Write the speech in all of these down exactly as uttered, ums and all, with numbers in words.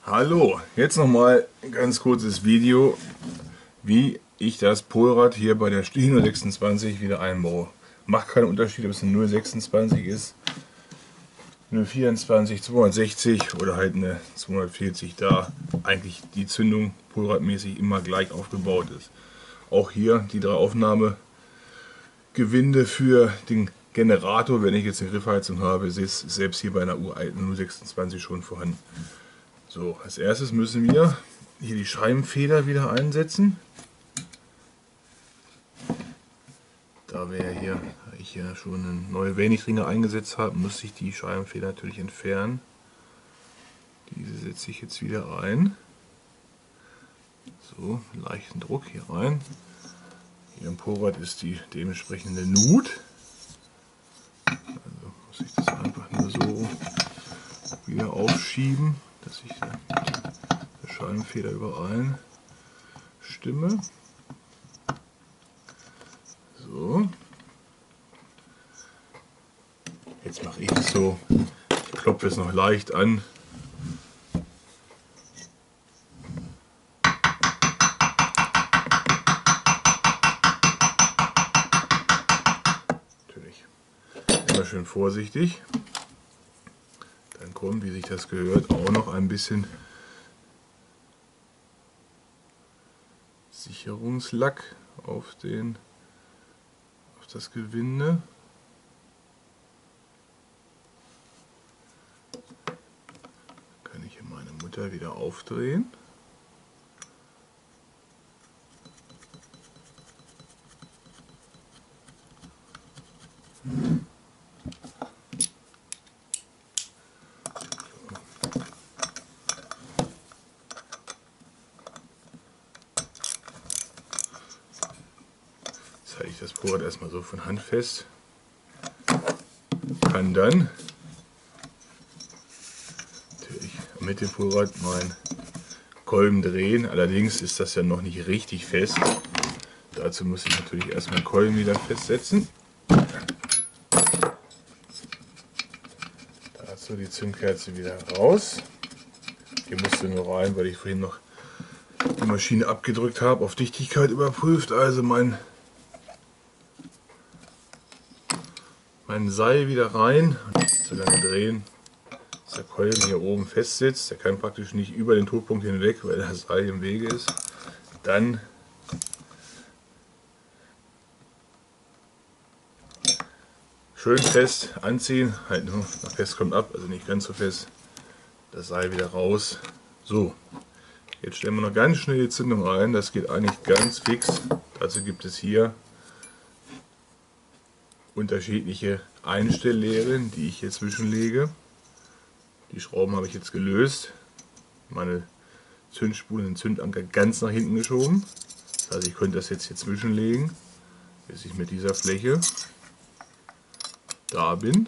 Hallo, jetzt nochmal ein ganz kurzes Video, wie ich das Polrad hier bei der Stihino sechsundzwanzig wieder einbaue. Macht keinen Unterschied, ob es eine null sechsundzwanzig ist, eine vierundzwanzig, zweihundertsechzig oder halt eine zweihundertvierzig, da eigentlich die Zündung polradmäßig immer gleich aufgebaut ist. Auch hier die drei Aufnahmegewinde für den Generator, wenn ich jetzt eine Griffheizung habe, ist selbst hier bei einer uralten null sechsundzwanzig schon vorhanden. So, als erstes müssen wir hier die Scheibenfeder wieder einsetzen. Da wir hier, ich ja schon eine neue Wenigringe eingesetzt habe, muss ich die Scheibenfeder natürlich entfernen. Diese setze ich jetzt wieder ein. So, leichten Druck hier rein. Hier im Polrad ist die dementsprechende Nut. Also muss ich das einfach nur so wieder aufschieben, dass ich die Scheibenfeder überein stimme. So. Jetzt mache ich es so, ich klopfe es noch leicht an. Natürlich immer schön vorsichtig. Dann kommt, wie sich das gehört, auch noch ein bisschen Sicherungslack auf, den, auf das Gewinde. Kann ich hier meine Mutter wieder aufdrehen. Jetzt halte ich das Polrad erstmal so von Hand fest. Kann dann natürlich mit dem Polrad meinen Kolben drehen. Allerdings ist das ja noch nicht richtig fest. Dazu muss ich natürlich erstmal den Kolben wieder festsetzen. Dazu die Zündkerze wieder raus. Hier musste nur rein, weil ich vorhin noch die Maschine abgedrückt habe, auf Dichtigkeit überprüft. Also mein, mein Seil wieder rein. So lange drehen, dass der Kolben hier oben fest sitzt. Der kann praktisch nicht über den Todpunkt hinweg, weil das Seil im Wege ist. Dann schön fest anziehen, halt nur nach fest kommt ab, also nicht ganz so fest. Das Seil wieder raus. So, jetzt stellen wir noch ganz schnell die Zündung ein. Das geht eigentlich ganz fix. Dazu gibt es hier unterschiedliche Einstelllehren, die ich hier zwischenlege. Die Schrauben habe ich jetzt gelöst. Meine Zündspulen, den Zündanker ganz nach hinten geschoben. Das heißt, ich könnte das jetzt hier zwischenlegen, bis ich mit dieser Fläche da bin,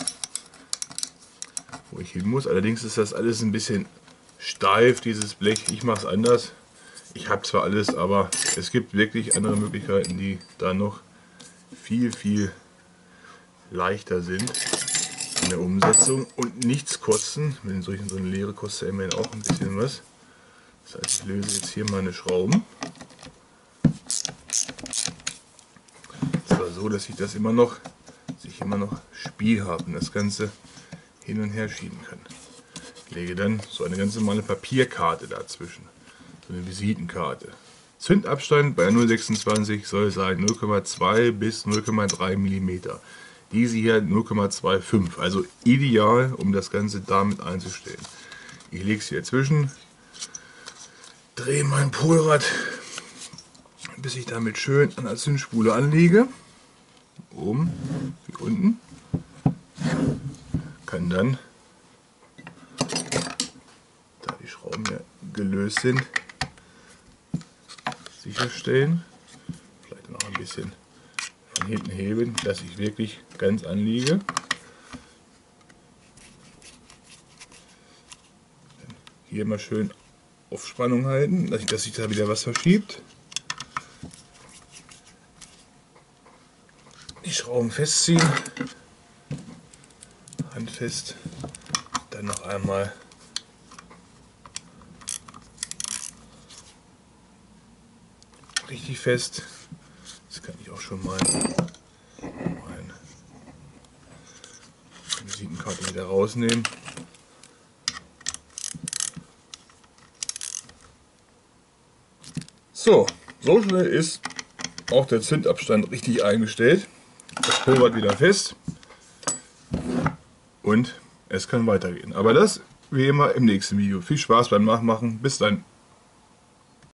wo ich hin muss. Allerdings ist das alles ein bisschen steif, dieses Blech. Ich mache es anders. Ich habe zwar alles, aber es gibt wirklich andere Möglichkeiten, die da noch viel, viel leichter sind in der Umsetzung und nichts kosten. Mit solchen so eine Leere kostet ja immerhin auch ein bisschen was. Das heißt, ich löse jetzt hier meine Schrauben. Zwar so, dass ich das immer noch ich immer noch Spiel habe und das Ganze hin und her schieben kann. Ich lege dann so eine ganz normale Papierkarte dazwischen, so eine Visitenkarte. Zündabstand bei null sechsundzwanzig soll sein null Komma zwei bis null Komma drei Millimeter. Diese hier null Komma fünfundzwanzig, also ideal, um das Ganze damit einzustellen. Ich lege es hier dazwischen, drehe mein Polrad, bis ich damit schön an der Zündspule anliege. Oben wie unten, kann dann, da die Schrauben ja gelöst sind, sicherstellen, vielleicht noch ein bisschen von hinten heben, dass ich wirklich ganz anliege. Hier mal schön auf Spannung halten, dass sich da wieder was verschiebt. Die Schrauben festziehen, handfest, dann noch einmal richtig fest. Jetzt kann ich auch schon mal meine Visitenkarte wieder rausnehmen. So, so schnell ist auch der Zündabstand richtig eingestellt. Das pulvert wieder fest und es kann weitergehen. Aber das wie immer im nächsten Video. Viel Spaß beim Nachmachen. Bis dann.